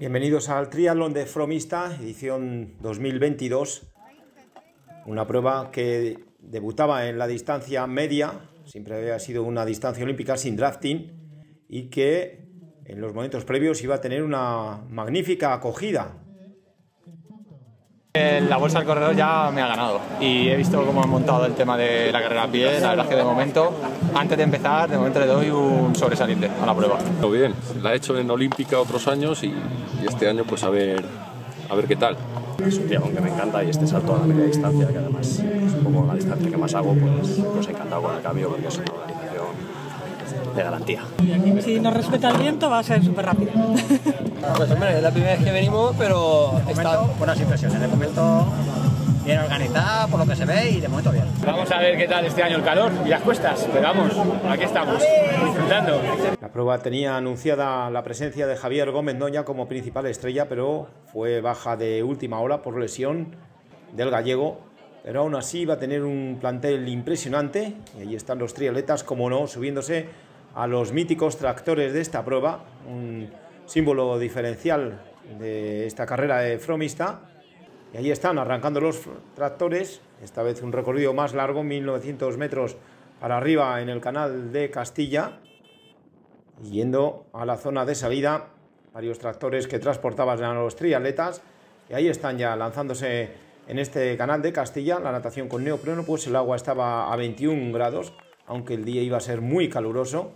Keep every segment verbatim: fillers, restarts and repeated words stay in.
Bienvenidos al Triatlón de Fromista, edición dos mil veintidós. Una prueba que debutaba en la distancia media, siempre había sido una distancia olímpica sin drafting, y que en los momentos previos iba a tener una magnífica acogida. La bolsa del corredor ya me ha ganado y he visto cómo han montado el tema de la carrera a pie. La verdad es que de momento, antes de empezar, de momento le doy un sobresaliente a la prueba. Muy bien, la he hecho en Olímpica otros años y, y este año pues a ver, a ver qué tal. Es un triatlón que me encanta y este salto a la media distancia, que además es un poco la distancia que más hago, pues, pues encantado con el cambio porque es una organización de garantía. Si nos respeta el viento va a ser súper rápido. Pues hombre, es la primera vez que venimos, pero está buenas impresiones. De momento bien organizada por lo que se ve y de momento bien. Vamos a ver qué tal este año el calor y las cuestas, pero vamos, aquí estamos, disfrutando. La prueba tenía anunciada la presencia de Javier Gómez Noña como principal estrella, pero fue baja de última hora por lesión del gallego. Pero aún así va a tener un plantel impresionante y ahí están los triatletas, como no, subiéndose a los míticos tractores de esta prueba, un símbolo diferencial de esta carrera de Fromista. Y ahí están arrancando los tractores, esta vez un recorrido más largo, mil novecientos metros para arriba en el canal de Castilla, y yendo a la zona de salida, varios tractores que transportaban a los triatletas, y ahí están ya lanzándose en este canal de Castilla. La natación con neopreno, pues el agua estaba a veintiún grados, aunque el día iba a ser muy caluroso,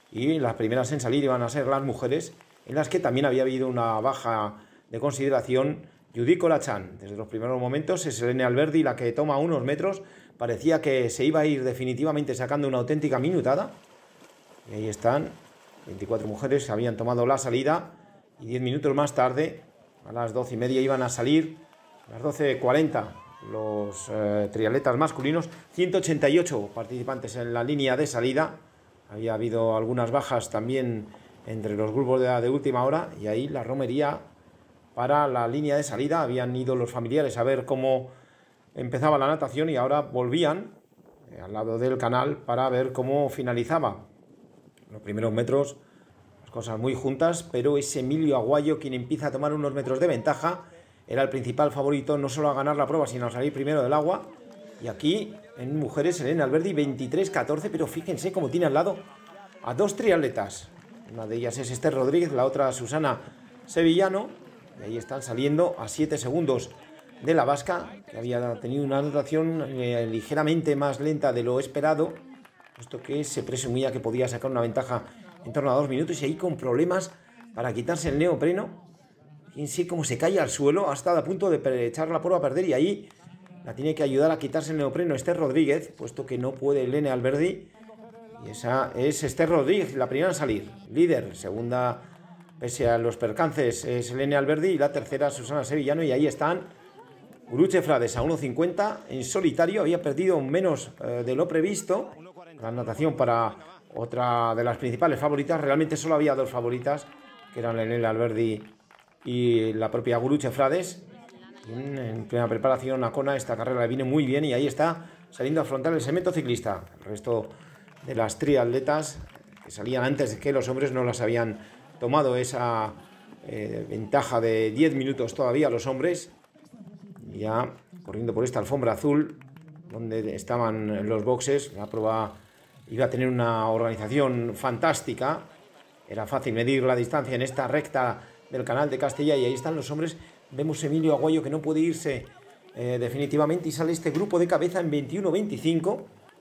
y las primeras en salir iban a ser las mujeres, en las que también había habido una baja de consideración. Judith Colachán, desde los primeros momentos, es Helene Alberdi la que toma unos metros, parecía que se iba a ir definitivamente sacando una auténtica minutada, y ahí están, veinticuatro mujeres que habían tomado la salida, y diez minutos más tarde, a las doce y media iban a salir, a las doce cuarenta, los eh, triatletas masculinos, ciento ochenta y ocho participantes en la línea de salida, había habido algunas bajas también entre los grupos de, de última hora, y ahí la romería para la línea de salida. Habían ido los familiares a ver cómo empezaba la natación y ahora volvían eh, al lado del canal para ver cómo finalizaba. Los primeros metros, las cosas muy juntas, pero es Emilio Aguayo quien empieza a tomar unos metros de ventaja. Era el principal favorito no solo a ganar la prueba, sino a salir primero del agua. Y aquí en mujeres, Helene Alberdi, veintitrés catorce, pero fíjense cómo tiene al lado a dos triatletas. Una de ellas es Esther Rodríguez, la otra Susana Sevillano. Y ahí están saliendo a siete segundos de la vasca, que había tenido una anotación eh, ligeramente más lenta de lo esperado, puesto que se presumía que podía sacar una ventaja en torno a dos minutos, y ahí con problemas para quitarse el neopreno. Fíjense cómo se cae al suelo, ha estado a punto de echar la prueba a perder, y ahí la tiene que ayudar a quitarse el neopreno Esther Rodríguez, puesto que no puede Helene Alberdi, y esa es Esther Rodríguez, la primera en salir, líder. Segunda, pese a los percances, es Helene Alberdi, y la tercera Susana Sevillano, y ahí están Guruche Frades a uno cincuenta en solitario. Había perdido menos eh, de lo previsto. La natación para otra de las principales favoritas, realmente solo había dos favoritas, que eran Helene Alberdi y la propia Guruche Frades. En, en plena preparación a Kona, esta carrera le viene muy bien, y ahí está saliendo a afrontar el segmento ciclista. El resto de las triatletas que salían antes de que los hombres no las habían tomado esa eh, ventaja de diez minutos todavía los hombres, ya corriendo por esta alfombra azul donde estaban los boxes. La prueba iba a tener una organización fantástica, era fácil medir la distancia en esta recta del canal de Castilla, y ahí están los hombres. Vemos Emilio Aguayo que no puede irse eh, definitivamente, y sale este grupo de cabeza en veintiuno veinticinco.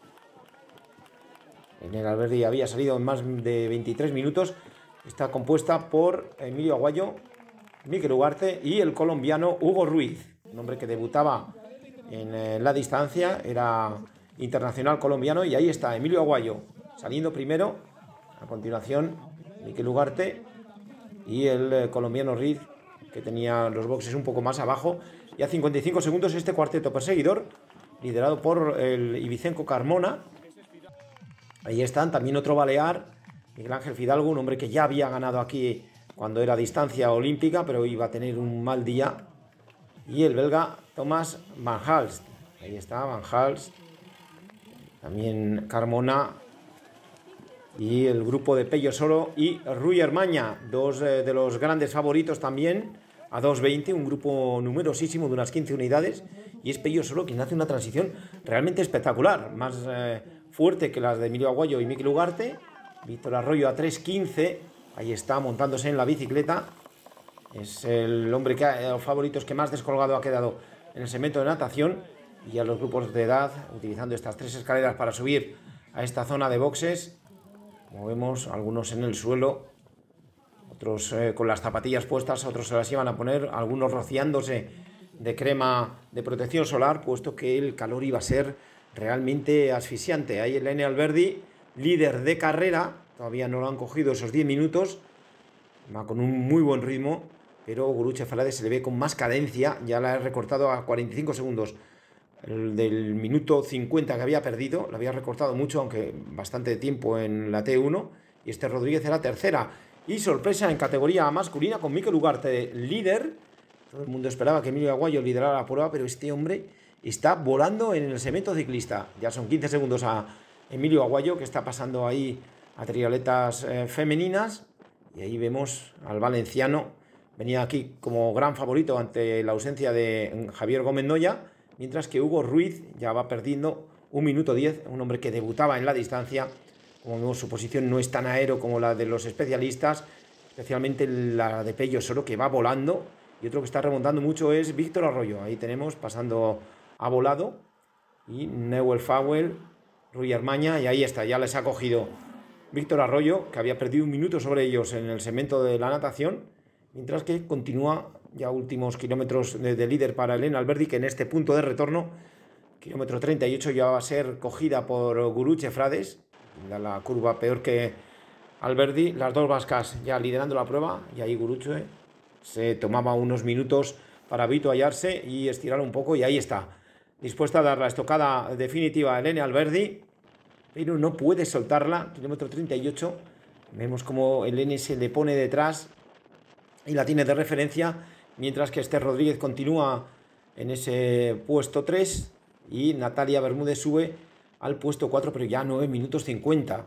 En el Alberdi había salido en más de veintitrés minutos. Está compuesta por Emilio Aguayo, Mikel Ugarte y el colombiano Hugo Ruiz, un hombre que debutaba en eh, la distancia, era internacional colombiano, y ahí está Emilio Aguayo saliendo primero. A continuación Mikel Ugarte y el eh, colombiano Ruiz, que tenía los boxes un poco más abajo. Y a cincuenta y cinco segundos este cuarteto perseguidor, liderado por el ibicenco Carmona. Ahí están también otro balear, Miguel Ángel Fidalgo, un hombre que ya había ganado aquí cuando era distancia olímpica, pero iba a tener un mal día. Y el belga Thomas Van Halst. Ahí está Van Halst. También Carmona. y el grupo de Pello Soro y Rui Hermaña, dos eh, de los grandes favoritos también, a dos veinte, un grupo numerosísimo de unas quince unidades, y es Pello Soro quien hace una transición realmente espectacular, más eh, fuerte que las de Emilio Aguayo y Mikel Ugarte. Víctor Arroyo a tres quince, ahí está montándose en la bicicleta, es el hombre que ha, los favoritos que más descolgado ha quedado en el segmento de natación, y a los grupos de edad utilizando estas tres escaleras para subir a esta zona de boxes. Como vemos, algunos en el suelo, otros eh, con las zapatillas puestas, otros se las iban a poner, algunos rociándose de crema de protección solar, puesto que el calor iba a ser realmente asfixiante. Ahí el Ene Alberdi, líder de carrera, todavía no lo han cogido esos diez minutos, va con un muy buen ritmo, pero Guruche Frades se le ve con más cadencia, ya la he recortado a cuarenta y cinco segundos. El del minuto cincuenta que había perdido, lo había recortado mucho, aunque bastante tiempo en la T uno, y este Rodríguez era tercera. Y sorpresa en categoría masculina con Mikel Ugarte líder. Todo el mundo esperaba que Emilio Aguayo liderara la prueba, pero este hombre está volando en el segmento ciclista. Ya son quince segundos a Emilio Aguayo, que está pasando ahí a triatletas eh, femeninas, y ahí vemos al valenciano, venía aquí como gran favorito ante la ausencia de Javier Gómez Noya, mientras que Hugo Ruiz ya va perdiendo un minuto diez, un hombre que debutaba en la distancia. Como vemos, su posición no es tan aero como la de los especialistas, especialmente la de Pello Soro, que va volando, y otro que está remontando mucho es Víctor Arroyo. Ahí tenemos pasando a volado, y Newell Fowell, Rui Hermaña, y ahí está, ya les ha cogido Víctor Arroyo, que había perdido un minuto sobre ellos en el segmento de la natación, mientras que continúa ya últimos kilómetros de, de líder para el Ene Alberdi, que en este punto de retorno, kilómetro treinta y ocho, ya va a ser cogida por Guruche Frades, la, la curva peor que Alberdi, las dos vascas ya liderando la prueba, y ahí Guruche se tomaba unos minutos para habituallarse y estirar un poco, y ahí está, dispuesta a dar la estocada definitiva al Ene Alberdi, pero no puede soltarla. Kilómetro treinta y ocho, vemos como el Ene se le pone detrás y la tiene de referencia, mientras que Esther Rodríguez continúa en ese puesto tres y Natalia Bermúdez sube al puesto cuatro, pero ya nueve minutos cincuenta.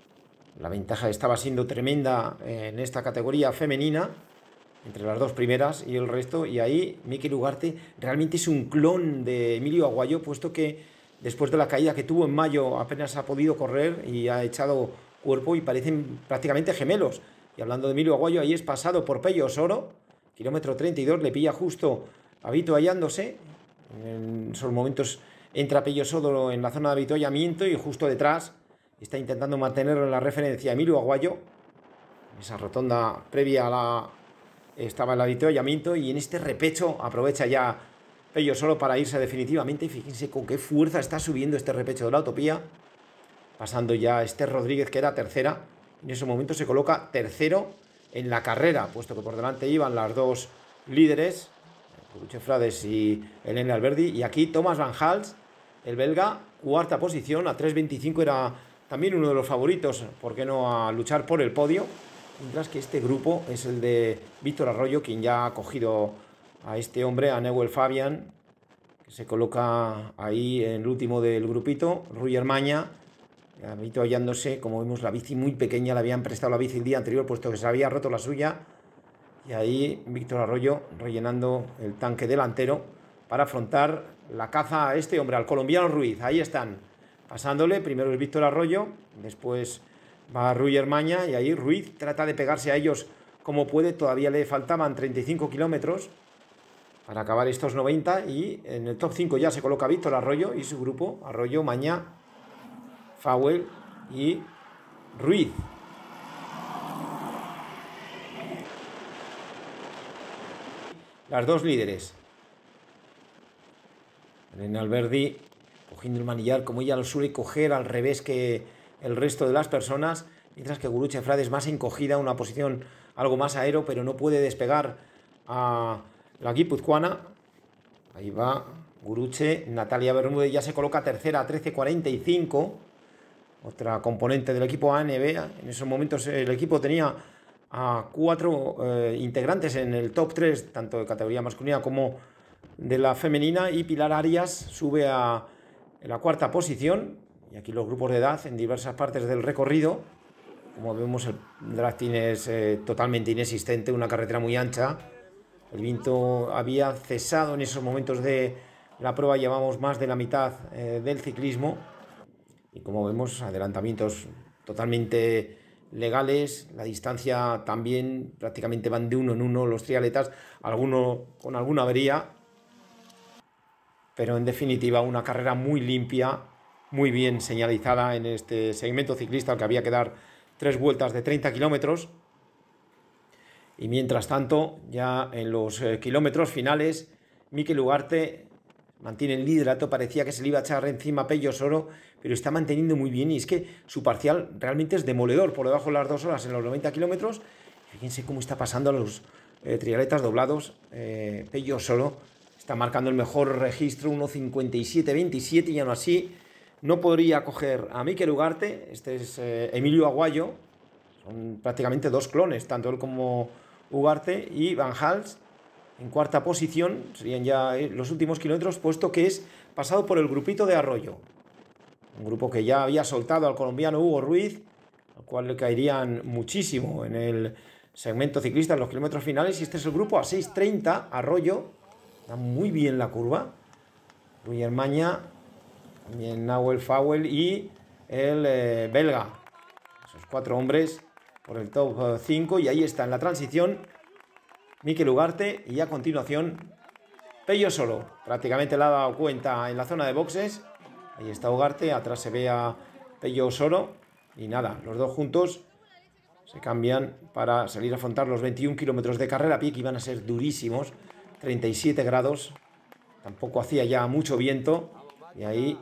La ventaja estaba siendo tremenda en esta categoría femenina, entre las dos primeras y el resto, y ahí Mikel Ugarte realmente es un clon de Emilio Aguayo, puesto que después de la caída que tuvo en mayo apenas ha podido correr y ha echado cuerpo y parecen prácticamente gemelos. Y hablando de Emilio Aguayo, ahí es pasado por Pello Soro, kilómetro treinta y dos, le pilla justo habituallándose. En esos momentos entra Pello Soro en la zona de habituallamiento y justo detrás está intentando mantener la referencia a Emilio Aguayo. Esa rotonda previa a la estaba el habituallamiento, y en este repecho aprovecha ya Pello Soro para irse definitivamente. Y fíjense con qué fuerza está subiendo este repecho de la Utopía, pasando ya a Esther Rodríguez, que era tercera. En ese momento se coloca tercero en la carrera, puesto que por delante iban las dos líderes, Guruche Frades y el Ene Alberdi, y aquí Thomas Van Hals, el belga, cuarta posición, a tres veinticinco, era también uno de los favoritos, ¿por qué no?, a luchar por el podio, mientras que este grupo es el de Víctor Arroyo, quien ya ha cogido a este hombre, a Newell Fabian, que se coloca ahí en el último del grupito, Rui Hermaña, habituallándose. Como vemos, la bici muy pequeña, le habían prestado la bici el día anterior, puesto que se había roto la suya, y ahí Víctor Arroyo rellenando el tanque delantero para afrontar la caza a este hombre, al colombiano Ruiz. Ahí están, pasándole, primero es Víctor Arroyo, después va Rui Hermaña, y ahí Ruiz trata de pegarse a ellos como puede. Todavía le faltaban treinta y cinco kilómetros para acabar estos noventa, y en el top cinco ya se coloca Víctor Arroyo y su grupo, Arroyo, Maña, Fowell y Ruiz. Las dos líderes. Ene Alberdi cogiendo el manillar como ella lo suele coger, al revés que el resto de las personas, mientras que Guruche Frades más encogida, una posición algo más aero, pero no puede despegar a la guipuzcoana. Ahí va Guruche. Natalia Bermúdez ya se coloca tercera a trece cuarenta y cinco, otra componente del equipo A N B. En esos momentos el equipo tenía a cuatro eh, integrantes en el top tres, tanto de categoría masculina como de la femenina, y Pilar Arias sube a la cuarta posición. Y aquí los grupos de edad en diversas partes del recorrido, Como vemos, el drafting es eh, totalmente inexistente, una carretera muy ancha. El viento había cesado en esos momentos de la prueba, llevamos más de la mitad eh, del ciclismo. Y como vemos, adelantamientos totalmente legales, la distancia también prácticamente van de uno en uno los triatletas, alguno con alguna avería, pero en definitiva una carrera muy limpia, muy bien señalizada en este segmento ciclista al que había que dar tres vueltas de treinta kilómetros. Y mientras tanto, ya en los eh, kilómetros finales, Mikel Ugarte mantiene el liderato. Parecía que se le iba a echar encima a Pello Soro, pero está manteniendo muy bien, y es que su parcial realmente es demoledor, por debajo de las dos horas en los noventa kilómetros. Fíjense cómo está pasando a los eh, triatletas doblados. eh, Pello Soro está marcando el mejor registro, uno cincuenta y siete veintisiete, y aún así no podría coger a Mikel Ugarte. Este es eh, Emilio Aguayo, son prácticamente dos clones, tanto él como Ugarte. Y Van Hals en cuarta posición, serían ya los últimos kilómetros, puesto que es pasado por el grupito de Arroyo, un grupo que ya había soltado al colombiano Hugo Ruiz, al cual le caerían muchísimo en el segmento ciclista en los kilómetros finales. Y este es el grupo a seis treinta, Arroyo, da muy bien la curva, Rui Hermaña, también Nahuel Fawel y el eh, belga, esos cuatro hombres por el top cinco. Y ahí está en la transición Mikel Ugarte, y a continuación Pello Soro. Prácticamente le ha dado cuenta en la zona de boxes. Ahí está Ugarte, atrás se ve a Pello Soro, y nada, los dos juntos se cambian para salir a afrontar los veintiún kilómetros de carrera a pie, que iban a ser durísimos, treinta y siete grados, tampoco hacía ya mucho viento, y ahí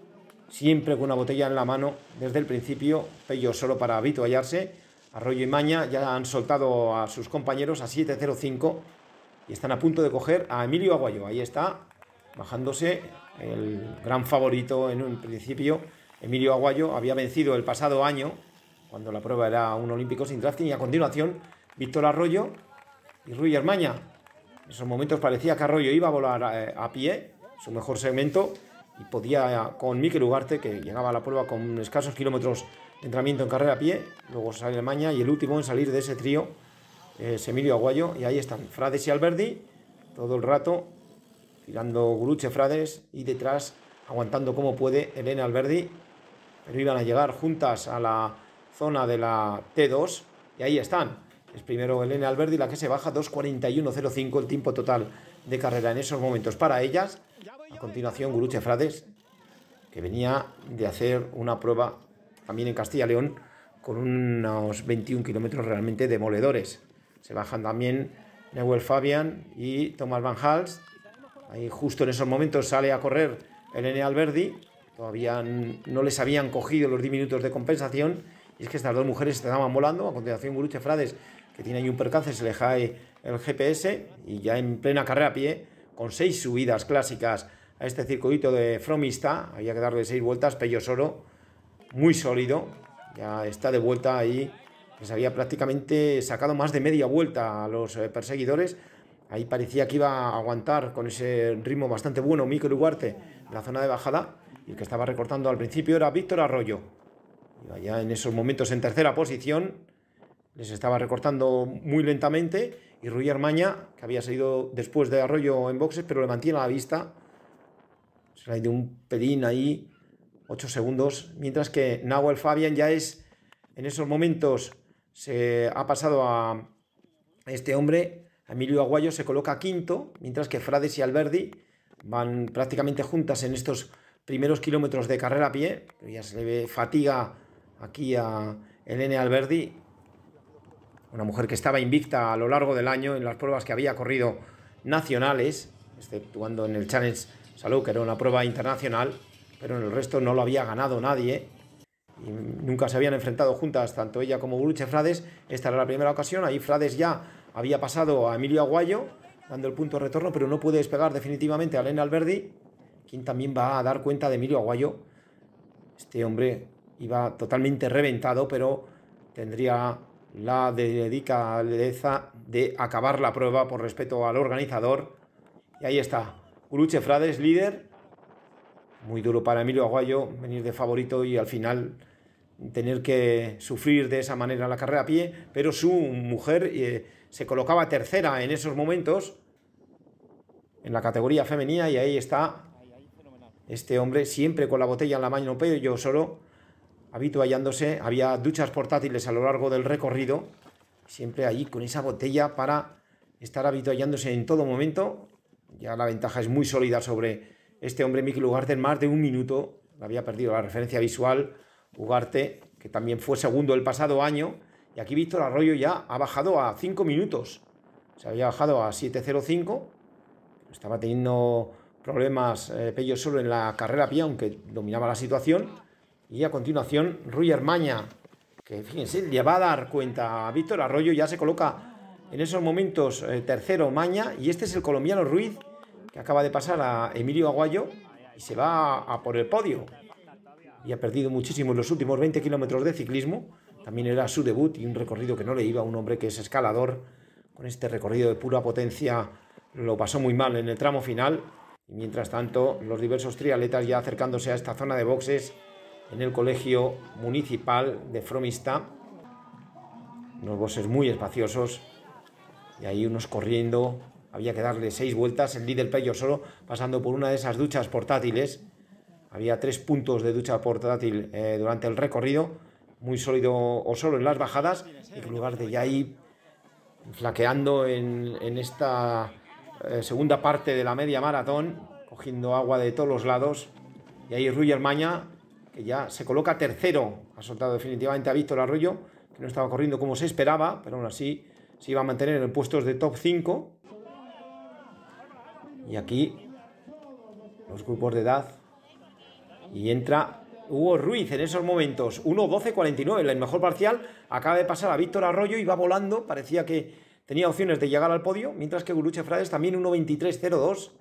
siempre con una botella en la mano desde el principio Pello Soro para habituallarse. Arroyo y Maña ya han soltado a sus compañeros a siete cero cinco y están a punto de coger a Emilio Aguayo. Ahí está, bajándose el gran favorito en un principio. Emilio Aguayo había vencido el pasado año, cuando la prueba era un olímpico sin drafting, y a continuación Víctor Arroyo y Rui Hermaña. En esos momentos parecía que Arroyo iba a volar a, a pie, su mejor segmento, y podía con Mikel Ugarte, que llegaba a la prueba con escasos kilómetros de entrenamiento en carrera a pie. Luego sale Hermaña, y el último en salir de ese trío es Emilio Aguayo. Y ahí están Frades y Alberdi todo el rato tirando Guruche Frades, y detrás aguantando como puede Elena Alberdi, pero iban a llegar juntas a la zona de la T dos, y ahí están. Es primero Elena Alberdi la que se baja, dos cuarenta y uno cero cinco el tiempo total de carrera en esos momentos para ellas. A continuación Guruche Frades, que venía de hacer una prueba también en Castilla y León con unos veintiún kilómetros realmente demoledores. Se bajan también Newell Fabian y Thomas Van Hals. Ahí justo en esos momentos sale a correr Elena Alberdi. Todavía no les habían cogido los diez minutos de compensación, y es que estas dos mujeres se estaban volando. A continuación Guruche Frades, que tiene ahí un percance, se le cae el G P S, y ya en plena carrera a pie, con seis subidas clásicas a este circuito de Fromista, había que darle seis vueltas. Pello Soro, muy sólido, ya está de vuelta ahí, les había prácticamente sacado más de media vuelta a los perseguidores. Ahí parecía que iba a aguantar con ese ritmo bastante bueno Mikel Ugarte en la zona de bajada, y el que estaba recortando al principio era Víctor Arroyo. Iba ya en esos momentos en tercera posición, les estaba recortando muy lentamente, y Rui Hermaña, que había salido después de Arroyo en boxes, pero le mantiene a la vista. Se le ha ido un pelín ahí, ocho segundos, mientras que Nahuel Fabian ya es, en esos momentos, se ha pasado a este hombre, a Emilio Aguayo, se coloca quinto, mientras que Frades y Alberdi van prácticamente juntas en estos primeros kilómetros de carrera a pie. Ya se le ve fatiga aquí a Elena Alberdi, una mujer que estaba invicta a lo largo del año en las pruebas que había corrido nacionales, exceptuando en el Challenge Salou, que era una prueba internacional, pero en el resto no lo había ganado nadie, y nunca se habían enfrentado juntas tanto ella como Guruche Frades. Esta era la primera ocasión. Ahí Frades ya había pasado a Emilio Aguayo, dando el punto de retorno, pero no puede despegar definitivamente a Elena Alberdi, quien también va a dar cuenta de Emilio Aguayo. Este hombre iba totalmente reventado, pero tendría la delicadeza de acabar la prueba por respeto al organizador. Y ahí está Guruche Frades, líder. Muy duro para Emilio Aguayo venir de favorito y al final tener que sufrir de esa manera la carrera a pie, pero su mujer eh, se colocaba tercera en esos momentos en la categoría femenina, y ahí está este hombre siempre con la botella en la mano, pero yo solo habituallándose. Había duchas portátiles a lo largo del recorrido, siempre allí con esa botella para estar habituallándose en todo momento. Ya la ventaja es muy sólida sobre este hombre, Mikel Ugarte, en más de un minuto. Había perdido la referencia visual Ugarte, que también fue segundo el pasado año, y aquí Víctor Arroyo ya ha bajado a cinco minutos. Se había bajado a siete cero cinco, estaba teniendo problemas eh, Pello Solo en la carrera a pie, aunque dominaba la situación. Y a continuación Ruyer Maña, que fíjense, le va a dar cuenta a Víctor Arroyo, ya se coloca en esos momentos eh, tercero Maña, y este es el colombiano Ruiz, que acaba de pasar a Emilio Aguayo y se va a, a por el podio. Y ha perdido muchísimo en los últimos veinte kilómetros de ciclismo. También era su debut y un recorrido que no le iba a un hombre que es escalador. Con este recorrido de pura potencia lo pasó muy mal en el tramo final. Y mientras tanto, los diversos triatletas ya acercándose a esta zona de boxes en el colegio municipal de Fromista. Unos boxes muy espaciosos y ahí unos corriendo. Había que darle seis vueltas. El líder Pello Solo pasando por una de esas duchas portátiles. Había tres puntos de ducha portátil eh, durante el recorrido, muy sólido o solo en las bajadas, y en lugar de ya ir flaqueando en, en esta eh, segunda parte de la media maratón, cogiendo agua de todos los lados. Y ahí Ruyer Maña, que ya se coloca tercero, ha soltado definitivamente a Víctor Arroyo, que no estaba corriendo como se esperaba, pero aún así se iba a mantener en puestos de top cinco. Y aquí los grupos de edad. Y entra Hugo Ruiz en esos momentos, uno doce cuarenta y nueve, el mejor parcial. Acaba de pasar a Víctor Arroyo y va volando, parecía que tenía opciones de llegar al podio, mientras que Guruche Frades también uno veintitrés cero dos.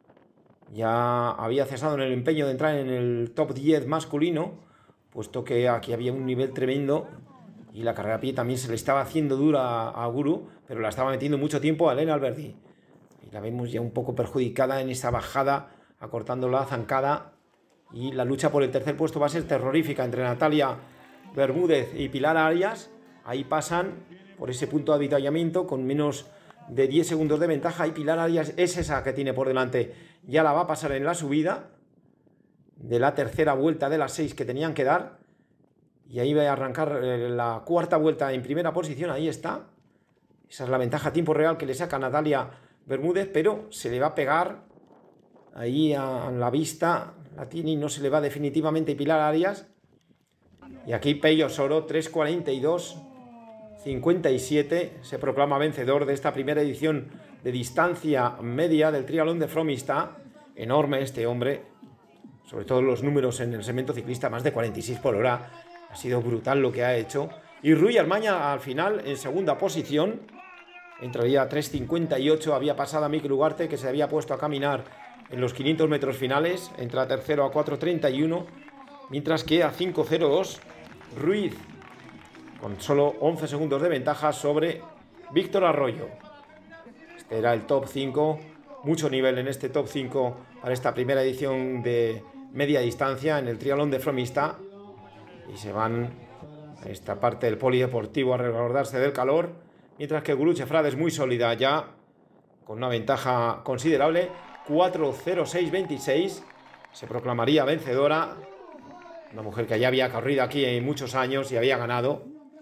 Ya había cesado en el empeño de entrar en el top diez masculino, puesto que aquí había un nivel tremendo y la carrera a pie también se le estaba haciendo dura a Guru, pero la estaba metiendo mucho tiempo a Elena Alberdi. Y la vemos ya un poco perjudicada en esa bajada, acortando la zancada. Y la lucha por el tercer puesto va a ser terrorífica entre Natalia Bermúdez y Pilar Arias. Ahí pasan por ese punto de avituallamiento con menos de diez segundos de ventaja. Y Pilar Arias es esa que tiene por delante. Ya la va a pasar en la subida de la tercera vuelta de las seis que tenían que dar. Y ahí va a arrancar la cuarta vuelta en primera posición. Ahí está. Esa es la ventaja a tiempo real que le saca Natalia Bermúdez, pero se le va a pegar ahí a la vista. La tiene y no se le va definitivamente Pilar Arias. Y aquí Pello Solo, tres cuarenta y dos cincuenta y siete, se proclama vencedor de esta primera edición de distancia media del triatlón de Fromista. Enorme este hombre, sobre todo los números en el segmento ciclista, más de cuarenta y seis por hora. Ha sido brutal lo que ha hecho. Y Ruyer Maña al final en segunda posición. Entraría a tres cincuenta y ocho, había pasado a Mikel Ugarte, que se había puesto a caminar en los quinientos metros finales. Entra tercero a cuatro treinta y uno, mientras que a cinco cero dos Ruiz, con solo once segundos de ventaja sobre Víctor Arroyo. Este era el top cinco, mucho nivel en este top cinco para esta primera edición de media distancia en el triatlón de Fromista. Y se van a esta parte del polideportivo a resguardarse del calor, mientras que Guruche Frades muy sólida ya, con una ventaja considerable, cuatro cero seis veintiséis, se proclamaría vencedora. Una mujer que ya había corrido aquí en muchos años y había ganado.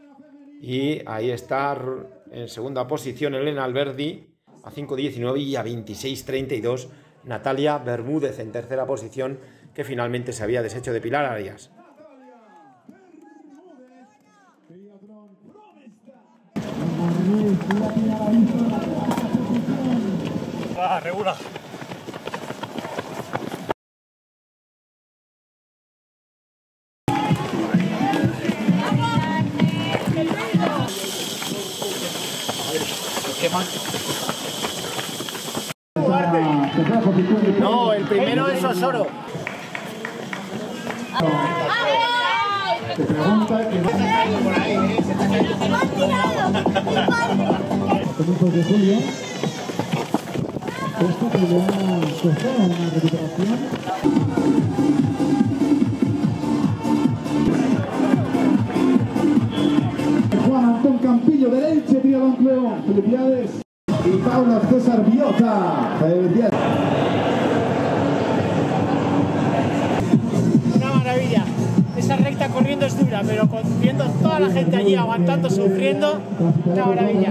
Y ahí está en segunda posición Elena Alberdi a cinco diecinueve, y a veintiséis treinta y dos Natalia Bermúdez en tercera posición, que finalmente se había deshecho de Pilar Arias. Va, regula. No, el primero es Osoro. Te pregunta que por ahí, ¿eh? Comienzos de julio. Esto que le ha costado una recuperación. Campillo del Elche Triatlón Club. Felicidades. Y Paula César Biota. Felicidades. Una maravilla. Esa recta corriendo es dura, pero con, viendo toda la gente allí aguantando, sufriendo, una maravilla.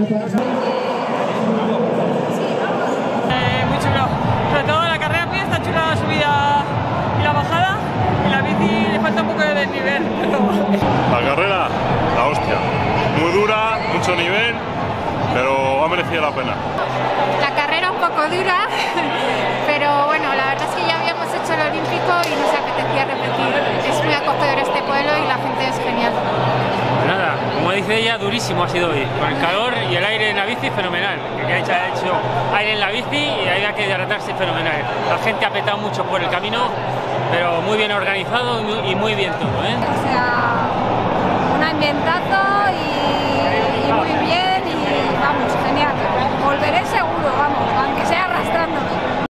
Eh, muy chulo. Sobre todo la carrera a pie está chula, la subida y la bajada. Y la bici le falta un poco de desnivel. Pero... La carrera, la hostia. Muy dura, mucho nivel, pero ha merecido la pena. La carrera un poco dura, pero bueno, la verdad es que ya habíamos hecho el olímpico y nos apetecía repetir. Es muy acogedor este pueblo y la gente es genial. Nada, como dice ella, durísimo ha sido hoy. Con el calor y el aire en la bici, fenomenal. Que ha hecho, ha hecho aire en la bici y había que hidratarse, fenomenal. La gente ha petado mucho por el camino, pero muy bien organizado y muy bien todo, ¿eh? O sea, un ambientazo y, y muy bien y vamos, genial. Volveré seguro, vamos, aunque sea arrastrándome.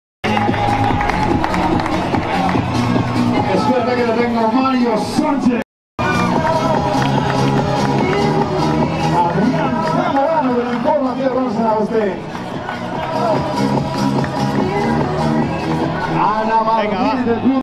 Espera que lo tenga Mario Sánchez. Adrián Zamorano de la información rosa a usted. Ana Martínez del club.